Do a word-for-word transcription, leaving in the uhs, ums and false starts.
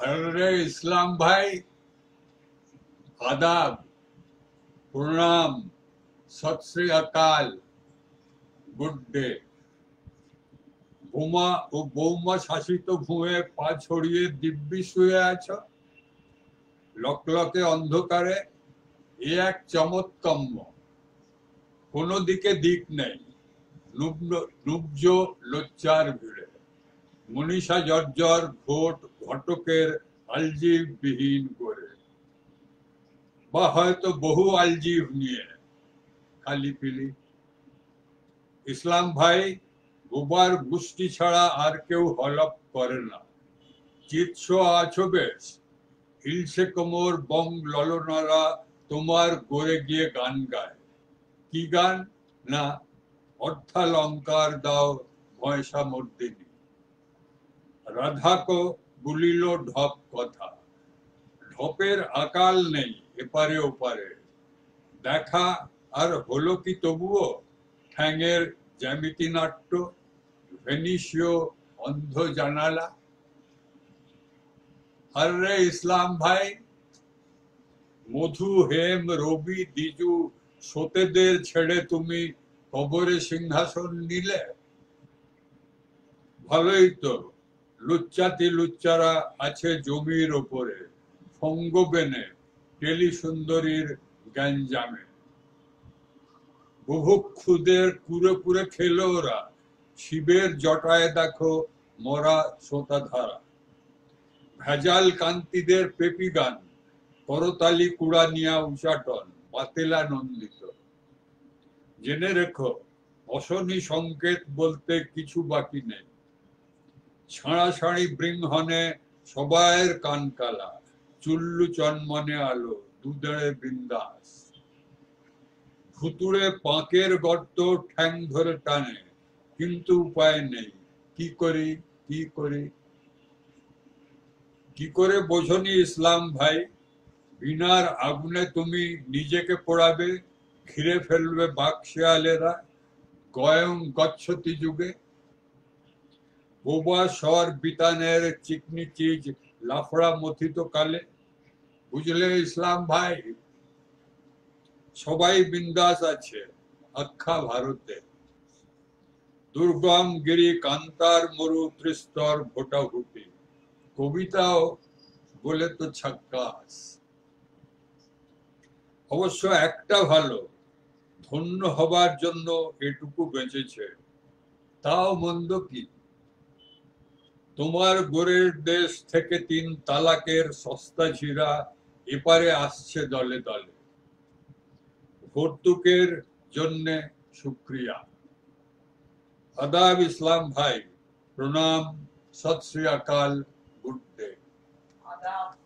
अरे इस्लाम भाई, आदाब, प्रणाम, सत श्री अकाल, गुड डे। বোমা ও বৌমা শাসিত ভুঁয়ে পা ছড়িয়ে দিব্যি শুয়ে আছো লকলকে অন্ধকারে। এ এক চমৎকম্য, কোনো দিকে দিক নেই। নুব্জ লোচ্চার ভিড়ে মনীষা জর্জর ঘোট ঘটকের আলজিভ বিহীন করে, বা হয়তো বহু আলজিভ নিয়ে খালি পিলি। ইসলাম ভাই, গোবার গুষ্টি ছাড়া আর কেউ হলপ করে না। চিৎস আছো বেশ, হিলসে কোমর বং ললনারা তোমার গড়ে গিয়ে গান গায়। কি গান? না, অর্থালঙ্কার দাও ভয়সা মর্দিনী। রাধাকো বলিল ঢপ কথা, ঢপের আকাল নেই এপারে ওপারে। দেখা আর হলো কি তবুও ঠ্যাঙের জ্যামিতি নাট্য, ভেনিসীয় অন্ধ জানালা। আরে ইসলাম ভাই, মধু হেম রবি দিজু সতেদের ছেড়ে তুমি কবরে সিংহাসন নিলে। ভালোই তো, লুচ্চাতি লুচ্চারা আছে জমির ওপরে ফঙ্গবেনে টেলি সুন্দরীর গ্যাঞ্জামে। বুভুক্ষুদের কুরে কুরে খেলো ওরা, শিবের জটায় দেখো মরা সোতাধারা। ভেজাল কান্তিদের পেপি গান, করতালি কুড়া নিয়া উচাটন বাতেলা নন্দিত। জেনে রেখো, অশনি সংকেত বলতে কিছু বাকি নেই। ছাড়াছাড়ি বৃংহনে সবাইয়ের কানকালা, চুল্লু চন্মনে আলো দুদেড়ে বিন্দাস। ভুতুড়ে পাঁকের গর্ত ঠ্যাং ধরে টানে, কিন্তু উপায় নেই। কি করি কি করি কি করে বোঝনি ইসলাম ভাই? বিনার আগুনে তুমি নিজেকে পোড়াবে, ঘিরে ফেলবে বাঘ শেয়ালেরা গয়ং গচ্ছতি যুগে। বোবা স্বর বিতানের চিকনি চিজ লাফড়া মথিত কালে। বুঝলে ইসলাম ভাই, সবাই বিন্দাস আছে আখ্যা ভারতে। দুর্গম গিরি কান্তার মরু ত্রিস্তর ভোটাভুটি, কবিতাও বলে তো ছাক্কাস। অবশ্য একটা ভালো, ধন্য হবার জন্য এটুকু বেঁচেছে, তাও মন্দ কি। তোমার গোরের দেশ থেকে তিন তালাকের সস্তা ঝিরা এপারে আসছে দলে দলে। ভর্তুকের জন্যে শুক্রিয়া। আদাব ইসলাম ভাই, প্রণাম, সত শ্রী আকাল, গুড ডে।